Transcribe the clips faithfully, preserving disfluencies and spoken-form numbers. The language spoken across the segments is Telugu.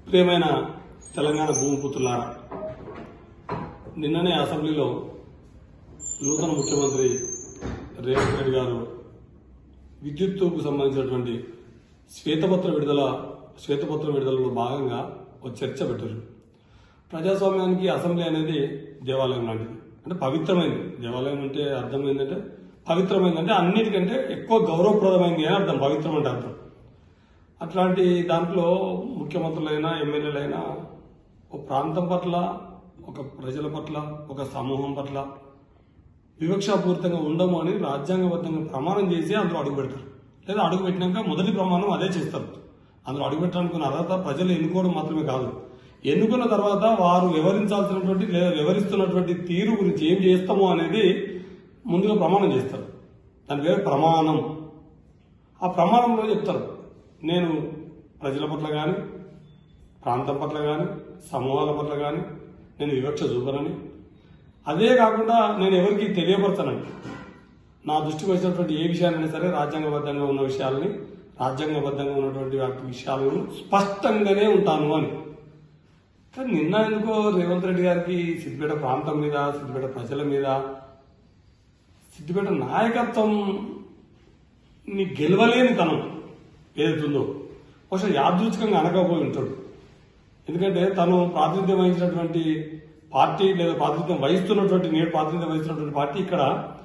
ప్రియమైన తెలంగాణ భూమిపుత్రులారా, నిన్ననే అసెంబ్లీలో నూతన ముఖ్యమంత్రి రేవంత్ రెడ్డి గారు విద్యుత్తుకు సంబంధించినటువంటి శ్వేతపత్ర విడుదల శ్వేతపత్ర విడుదలలో భాగంగా ఒక చర్చ పెట్టారు. ప్రజాస్వామ్యానికి అసెంబ్లీ అనేది దేవాలయం లాంటిది, అంటే పవిత్రమైంది. దేవాలయం అంటే అర్థం ఏంటంటే పవిత్రమైంది, అంటే అన్నిటికంటే ఎక్కువ గౌరవప్రదమైంది అని అర్థం. పవిత్రం అంటే అర్థం. అట్లాంటి దాంట్లో ముఖ్యమంత్రులైనా ఎమ్మెల్యేలైనా ఒక ప్రాంతం పట్ల, ఒక ప్రజల పట్ల, ఒక సమూహం పట్ల వివక్షాపూరితంగా ఉండము అని రాజ్యాంగబద్ధంగా ప్రమాణం చేసి అందులో అడుగు పెడతారు. లేదా అడుగు పెట్టినాక మొదటి ప్రమాణం అదే చేస్తారు. అందులో అడుగు పెట్టడానికి అర్హత ప్రజలు ఎన్నుకోవడం మాత్రమే కాదు, ఎన్నుకున్న తర్వాత వారు వివరించాల్సినటువంటి లేదా వివరిస్తున్నటువంటి తీరు గురించి ఏం చేస్తామో అనేది ముందుగా ప్రమాణం చేస్తారు. దాని పేరు ప్రమాణం. ఆ ప్రమాణంలో చెప్తారు, నేను ప్రజల పట్ల కానీ, ప్రాంతం పట్ల కానీ, సమూహాల పట్ల కానీ నేను వివక్ష చూపనని, అదే కాకుండా నేను ఎవరికి తెలియపరచనని, నా దృష్టికి వచ్చినటువంటి ఏ విషయాలైనా సరే రాజ్యాంగబద్ధంగా ఉన్న విషయాలని, రాజ్యాంగబద్ధంగా ఉన్నటువంటి వాటి విషయాలను స్పష్టంగానే ఉంటాను అని. కానీ నిన్న ఎందుకో రేవంత్ రెడ్డి గారికి సిద్దిపేట ప్రాంతం మీద, సిద్దిపేట ప్రజల మీద, సిద్దిపేట నాయకత్వం నీ గెలవలేని తనం ఏదైతుందో బహుశా యాదృచ్ఛికంగా అనకపోయి ఉంటాడు. ఎందుకంటే తను ప్రాతినిధ్యం వహించినటువంటి పార్టీ లేదా ప్రాతినిధ్యం వహిస్తున్నటువంటి నేడు ప్రాతినిధ్యం వహిస్తున్నటువంటి పార్టీ ఇక్కడ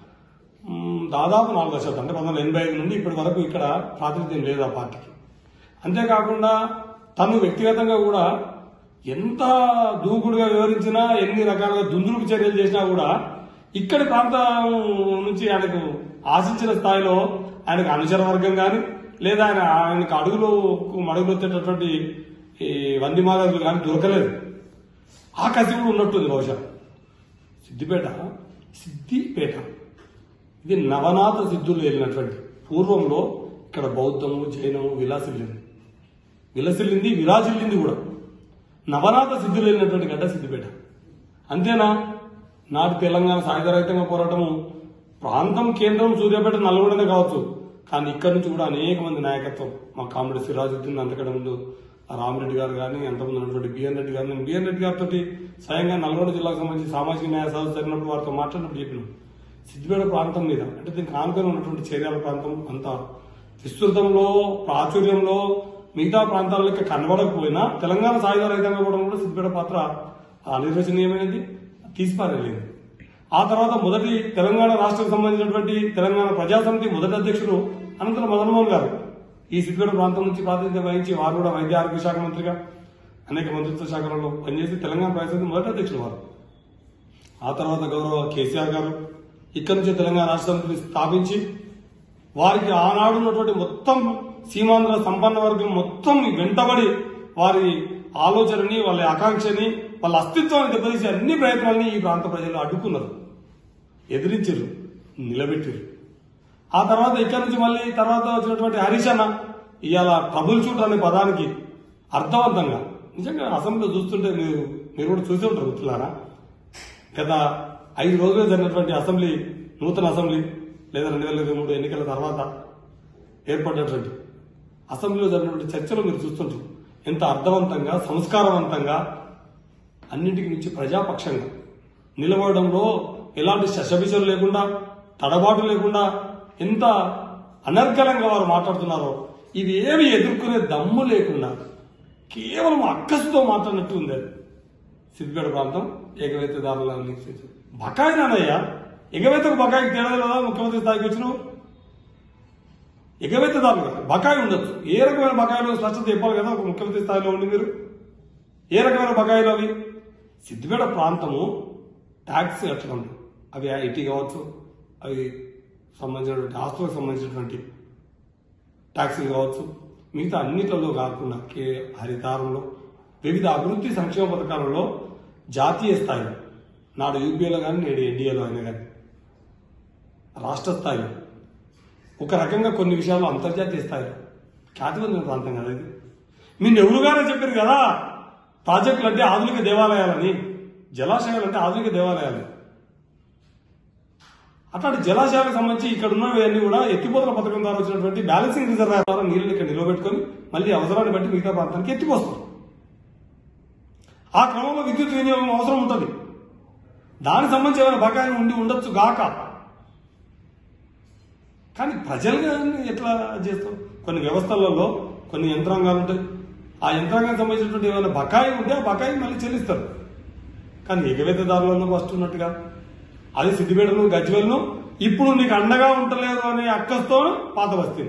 దాదాపు నాలుగు దశాబ్దం, అంటే పంతొమ్మిది వందల ఎనభై ఐదు నుండి ఇప్పటి వరకు ఇక్కడ ప్రాతినిధ్యం లేదు ఆ పార్టీకి. అంతేకాకుండా తను వ్యక్తిగతంగా కూడా ఎంత దూకుడుగా వివరించినా, ఎన్ని రకాలుగా దుందుడుకు చర్యలు చేసినా కూడా ఇక్కడి ప్రాంతం నుంచి ఆయనకు ఆశించిన స్థాయిలో ఆయనకు అనుచర వర్గం కానీ, లేదా ఆయన ఆయనకు అడుగులు మడుగులు వచ్చేటటువంటి ఈ వందిమాగదులు కానీ దొరకలేదు. ఆ కసి కూడా ఉన్నట్టుంది బహుశా. సిద్దిపేట సిద్దిపేట ఇది నవనాథ సిద్ధులు వెళ్ళినటువంటి పూర్వంలో ఇక్కడ బౌద్ధము, జైనము విలాసిల్లింది విలసిల్లింది విరాజిల్లింది కూడా. నవనాథ సిద్ధులు వెళ్ళినటువంటి గడ్డ సిద్దిపేట. అంతేనా? నాటి తెలంగాణ సాయుధరహితంగా పోరాటము ప్రాంతం కేంద్రం సూర్యాపేట, నల్గొండనే కావచ్చు, కానీ ఇక్కడి నుంచి కూడా అనేక మంది నాయకత్వం, మా కామెడీ సిరాజుద్దీన్, అంతకంటే ముందు రామరెడ్డి గారు కానీ, అంతకుముందు ఉన్నటువంటి బిఎన్ రెడ్డి గారు, నేను బిఎన్ రెడ్డి గారితో స్వయంగా నల్గొండ జిల్లాకు సంబంధించి సామాజిక న్యాయ సదస్సు జరిగినప్పుడు వారితో మాట్లాడినప్పుడు చెప్పినాం, సిద్దిపేట ప్రాంతం మీద, అంటే దీనికి ఆనుకొని ఉన్నటువంటి చర్యాల ప్రాంతం అంత విస్తృతంలో, ప్రాచుర్యంలో మిగతా ప్రాంతాల లెక్క కనబడకపోయినా తెలంగాణ సాయుధరహితంగా కూడా కూడా సిద్దిపేట పాత్ర అనిర్వచనీయమైనది, తీసిపారేలేదు. ఆ తర్వాత మొదటి తెలంగాణ రాష్ట్రానికి సంబంధించినటువంటి తెలంగాణ ప్రజాసమితి మొదటి అధ్యక్షుడు అనంతరం మదనమోహన్ గారు ఈ సిద్దిపేట ప్రాంతం నుంచి ప్రాతినిధ్యం వహించి వారు కూడా వైద్య ఆరోగ్య శాఖ మంత్రిగా అనేక మంత్రిత్వ శాఖలలో పనిచేసి తెలంగాణ ప్రజాసమితి మొదటి అధ్యక్షుడు వారు. ఆ తర్వాత గౌరవ కేసీఆర్ గారు ఇక్కడి నుంచి తెలంగాణ రాష్ట్ర సమితిని స్థాపించి వారికి ఆనాడు ఉన్నటువంటి మొత్తం సీమాంధ్ర సంపన్న వర్గం మొత్తం వెంటబడి వారి ఆలోచనని, వాళ్ళ ఆకాంక్షని, వాళ్ళ అస్తిత్వాన్ని దెబ్బతీసి అన్ని ప్రయత్నాలని ఈ ప్రాంత ప్రజలు అడ్డుకున్నారు, ఎదిరించారు, నిలబెట్టారు. ఆ తర్వాత ఇక్కడి నుంచి మళ్ళీ తర్వాత వచ్చినటువంటి హరీష్ అన్న ఇవాళ ట్రబుల్ షూట్ అనే పదానికి అర్థవంతంగా, నిజంగా అసెంబ్లీలో చూస్తుంటే మీరు మీరు కూడా చూసి ఉంటారు మిత్రులారా, గత ఐదు రోజులు జరిగినటువంటి అసెంబ్లీ, నూతన అసెంబ్లీ లేదా రెండు వేల ఇరవై మూడు ఎన్నికల తర్వాత ఏర్పడినటువంటి అసెంబ్లీలో జరిగినటువంటి చర్చలు మీరు చూస్తుంటారు. ఎంత అర్థవంతంగా, సంస్కారవంతంగా, అన్నింటికి నుంచి ప్రజాపక్షంగా నిలబడడంలో ఎలాంటి శశబిషలు లేకుండా, తడబాటు లేకుండా ఎంత అనర్గళంగా వారు మాట్లాడుతున్నారో, ఇవి ఏమి ఎదుర్కొనే దమ్ము లేకుండా కేవలం అక్కసుతో మాట్లాడినట్టు ఉంది. సిద్దిపేట ప్రాంతం ఎగవేతదారుల బకాయి నానయ్యా, ఎగవేతకు బకాయికి తేడా లేదా? ముఖ్యమంత్రి స్థాయికి వచ్చినావు, ఎగవేతదారులు బకాయి ఉండొచ్చు. ఏ రకమైన బకాయిలో స్పష్టత చెప్పాలి కదా ఒక ముఖ్యమంత్రి స్థాయిలో ఉండి మీరు. ఏ రకమైన బకాయిలు అవి? సిద్దిపేట ప్రాంతము ట్యాక్స్ కట్టడం, అవి ఐటీ కావచ్చు, అవి సంబంధించినటువంటి ఆస్తులకు సంబంధించినటువంటి ట్యాక్సీలు కావచ్చు, మిగతా అన్నిట్లలో కాకుండా కే హరితారంలో వివిధ అభివృద్ధి సంక్షేమ పథకాలలో జాతీయ స్థాయిలో, నాడు యూపీఏలో కానీ నేడు ఎన్డీఏలో అయినా కానీ రాష్ట్ర స్థాయిలో, ఒక రకంగా కొన్ని విషయాల్లో అంతర్జాతీయ స్థాయిలో ఖ్యాతి పొందిన ప్రాంతం కదా ఇది. మీరు ఎవరుగానే చెప్పారు కదా, ప్రాజెక్టులు అంటే ఆధునిక దేవాలయాలని, జలాశయాలు అంటే ఆధునిక దేవాలయాలు. అట్లాంటి జలాశయాలకు సంబంధించి ఇక్కడ ఉన్నవన్నీ కూడా ఎత్తిపోతల పథకం ద్వారా వచ్చినటువంటి బ్యాలెన్సింగ్ రిజర్వాయర్ ద్వారా నీళ్ళని ఇక్కడ నిలబెట్టుకుని మళ్ళీ అవసరాన్ని బట్టి మిగతా ప్రాంతానికి ఎత్తిపోస్తారు. ఆ క్రమంలో విద్యుత్ వినియోగం అవసరం ఉంటుంది. దానికి సంబంధించి ఏమైనా బకాయిలు ఉండి ఉండొచ్చు గాక, కానీ ప్రజలుగా ఎట్లా చేస్తాం? కొన్ని వ్యవస్థలలో కొన్ని యంత్రాంగాలు ఉంటాయి. ఆ యంత్రాంగానికి సంబంధించినటువంటి ఏమైనా బకాయి ఉంటే ఆ బకాయి మళ్ళీ చెల్లిస్తారు. కానీ ఎగవేతదారులలో ఫస్ట్ ఉన్నట్టుగా అది సిద్దిపేటను గజ్వేల్ను ఇప్పుడు నీకు అండగా ఉంటలేదు అనే అక్కస్తో పాత వస్తుంది.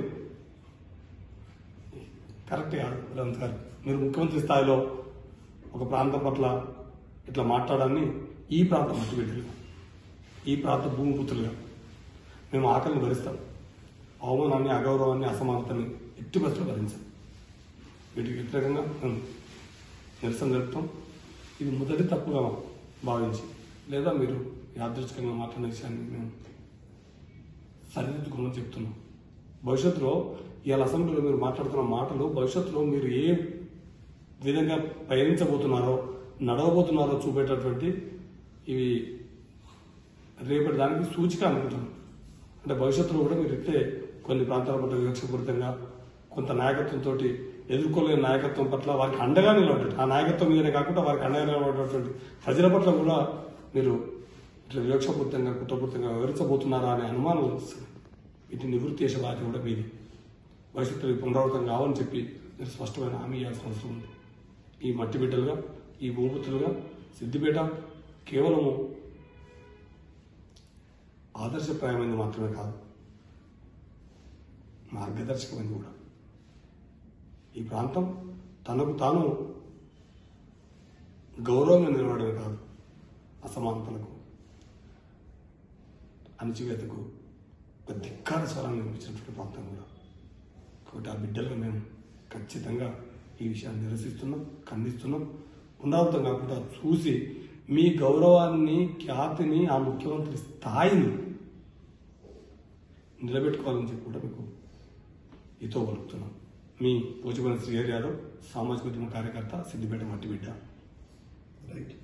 కరెక్ట్ కాదు రేవంత్ గారు. మీరు ముఖ్యమంత్రి స్థాయిలో ఒక ప్రాంతం పట్ల ఇట్లా మాట్లాడాలని ఈ ప్రాంత మట్టిబిడ్డలుగా, ఈ ప్రాంత భూమిపుత్రులుగా మేము ఆకలిని భరిస్తాం. అవమానాన్ని, అగౌరవాన్ని, అసమానతని ఎట్టి బస్సులో భరించాం. వీటికి వ్యతిరేకంగా మేము నిరసన జరుపుతాం. ఇది మొదటి తప్పుగా భావించి లేదా మీరు యాదృచ్ఛికంగా మాట్లాడిన విషయాన్ని మేము సరిదిద్దుకోమని చెప్తున్నాం. భవిష్యత్తులో ఇవాళ అసెంబ్లీలో మీరు మాట్లాడుతున్న మాటలు భవిష్యత్తులో మీరు ఏ విధంగా పయనించబోతున్నారో, నడవబోతున్నారో చూపేటటువంటి ఇవి రేపటి దానికి సూచిక అనుకుంటాను. అంటే భవిష్యత్తులో కూడా మీరు ఇట్టే కొన్ని ప్రాంతాల పట్ల వివక్షపూరితంగా కొంత నాయకత్వంతో ఎదుర్కోలేని నాయకత్వం పట్ల వారికి అండగా నిలబడ్డట్టు, ఆ నాయకత్వం మీదనే కాకుండా వారికి అండగా నిలబడేటువంటి ప్రజల పట్ల కూడా మీరు ఇట్లా వివక్షపూరితంగా, కుట్రపూరితంగా వివరించబోతున్నారా అనే అనుమానం వస్తుంది. వీటిని నివృత్తి చేసే బాధ్యత కూడా మీది. భవిష్యత్తులో పునరావృతం కావాలని చెప్పి మీరు స్పష్టమైన హామీ ఇవ్వాల్సిన అవసరం ఉంది. ఈ మట్టి బిడ్డలుగా, ఈ భూమిపుత్రులుగా సిద్దిపేట కేవలము ఆదర్శప్రాయమైనది మాత్రమే కాదు, మార్గదర్శకమైనది కూడా. ఈ ప్రాంతం తనకు తాను గౌరవంగా నిలబడమే కాదు, అసమానతలకు, అణచివేతకు ఒక ధిక్కార స్వరాన్ని వినిపించినటువంటి ప్రాంతం కూడా. కాబట్టి ఆ బిడ్డలుగా మేము ఖచ్చితంగా ఈ విషయాన్ని నిరసిస్తున్నాం, ఖండిస్తున్నాం. పునరావృతం కాకుండా చూసి మీ గౌరవాన్ని, ఖ్యాతిని, ఆ ముఖ్యమంత్రి స్థాయిని నిలబెట్టుకోవాలని చెప్పి కూడా మీకు ఇతో పలుకుతున్నాం. మీ పూజపల్లి శ్రీ యాదవ్, సామాజిక ఉద్యమ కార్యకర్త, సిద్దిపేట మట్టి బిడ్డ. రైట్.